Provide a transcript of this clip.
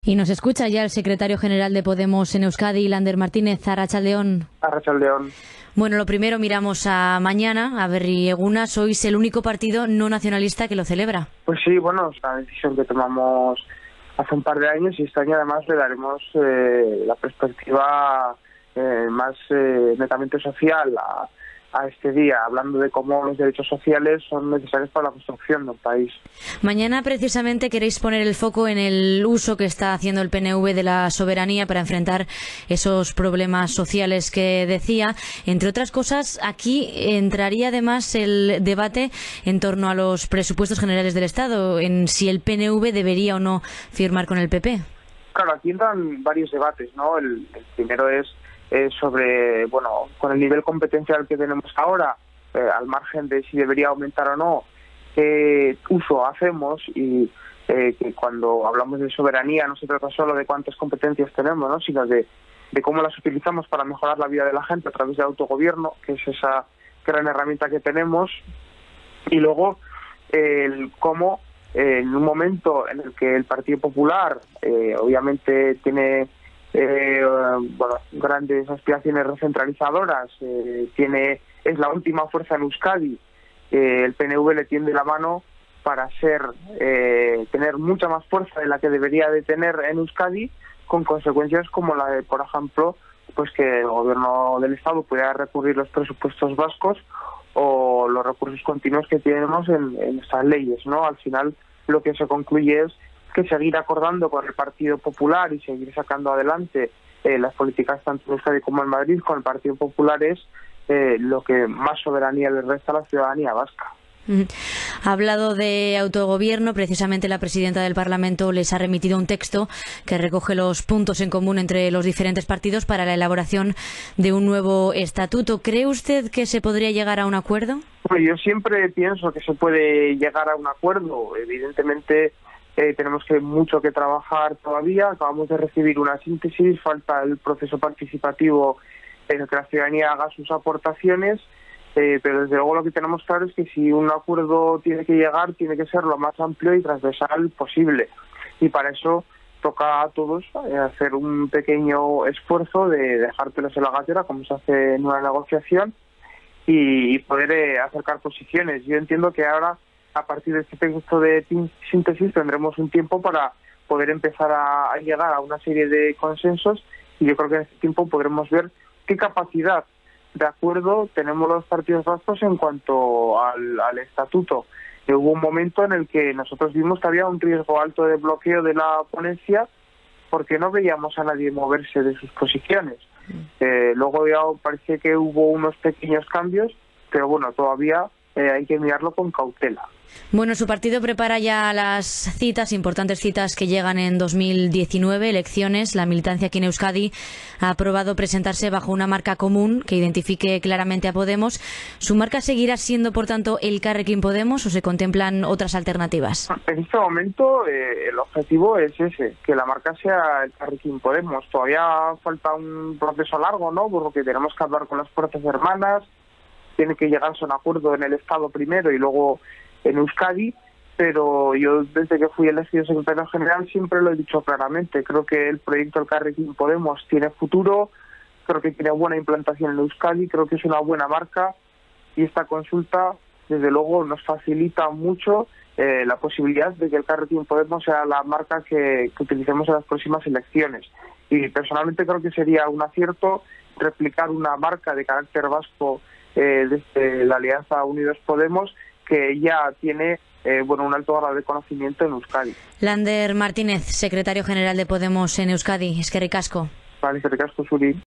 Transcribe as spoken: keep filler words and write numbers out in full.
Y nos escucha ya el secretario general de Podemos en Euskadi, Lander Martínez. Arratsaldeon. Arratsaldeon. Bueno, lo primero, miramos a mañana, a Berri Eguna. Sois el único partido no nacionalista que lo celebra. Pues sí, bueno, es una decisión que tomamos hace un par de años y este año además le daremos eh, la perspectiva eh, más eh, netamente social a, a este día, hablando de cómo los derechos sociales son necesarios para la construcción de un país. Mañana precisamente queréis poner el foco en el uso que está haciendo el P N V de la soberanía para enfrentar esos problemas sociales que decía. Entre otras cosas, aquí entraría además el debate en torno a los presupuestos generales del Estado, en si el P N V debería o no firmar con el P P. Claro, aquí entran varios debates, ¿no? El, el primero es eh, sobre, bueno, con el nivel competencial que tenemos ahora, eh, al margen de si debería aumentar o no, qué uso hacemos y eh, que cuando hablamos de soberanía no se trata solo de cuántas competencias tenemos, ¿no? Sino de, de cómo las utilizamos para mejorar la vida de la gente a través del autogobierno, que es esa gran herramienta que tenemos, y luego eh, el cómo eh, en un momento en el que el Partido Popular eh, obviamente tiene eh, bueno, grandes aspiraciones recentralizadoras, eh, tiene es la última fuerza en Euskadi. Eh, el P N V le tiende la mano para ser eh, tener mucha más fuerza de la que debería de tener en Euskadi, con consecuencias como la de, por ejemplo, pues que el gobierno del Estado pueda recurrir los presupuestos vascos o los recursos continuos que tenemos en, en estas leyes, ¿no? Al final lo que se concluye es que seguir acordando con el Partido Popular y seguir sacando adelante eh, las políticas tanto en Euskadi como en Madrid con el Partido Popular es Eh, lo que más soberanía le resta a la ciudadanía vasca. Ha hablado de autogobierno. Precisamente la presidenta del Parlamento les ha remitido un texto que recoge los puntos en común entre los diferentes partidos para la elaboración de un nuevo estatuto. ¿Cree usted que se podría llegar a un acuerdo? Pues yo siempre pienso que se puede llegar a un acuerdo. Evidentemente eh, tenemos que mucho que trabajar todavía. Acabamos de recibir una síntesis, falta el proceso participativo en el que la ciudadanía haga sus aportaciones, eh, pero desde luego lo que tenemos claro es que si un acuerdo tiene que llegar, tiene que ser lo más amplio y transversal posible. Y para eso toca a todos eh, hacer un pequeño esfuerzo de dejar pelos en la gatera, como se hace en una negociación, y, y poder eh, acercar posiciones. Yo entiendo que ahora, a partir de este texto de síntesis, tendremos un tiempo para poder empezar a, a llegar a una serie de consensos, y yo creo que en este tiempo podremos ver qué capacidad de acuerdo tenemos los partidos vascos en cuanto al, al estatuto. Que hubo un momento en el que nosotros vimos que había un riesgo alto de bloqueo de la ponencia porque no veíamos a nadie moverse de sus posiciones. Eh, luego ya parece que hubo unos pequeños cambios, pero bueno, todavía eh, hay que mirarlo con cautela. Bueno, su partido prepara ya las citas, importantes citas que llegan en dos mil diecinueve, elecciones. La militancia aquí en Euskadi ha aprobado presentarse bajo una marca común que identifique claramente a Podemos. ¿Su marca seguirá siendo, por tanto, Elkarrekin Podemos o se contemplan otras alternativas? En este momento eh, el objetivo es ese, que la marca sea Elkarrekin Podemos. Todavía falta un proceso largo, ¿no? Porque tenemos que hablar con las fuerzas hermanas, tiene que llegarse a un acuerdo en el Estado primero y luego en Euskadi, pero yo desde que fui elegido secretario general siempre lo he dicho claramente. Creo que el proyecto Elkarrekin Podemos tiene futuro, creo que tiene buena implantación en Euskadi, creo que es una buena marca y esta consulta desde luego nos facilita mucho eh, la posibilidad de que Elkarrekin Podemos sea la marca que, que utilicemos en las próximas elecciones. Y personalmente creo que sería un acierto replicar una marca de carácter vasco eh, desde la Alianza Unidos Podemos, que ya tiene eh, bueno, un alto grado de conocimiento en Euskadi. Lander Martínez, secretario general de Podemos en Euskadi. Eskerrik asko. Vale, eskerrik asko, Zuri.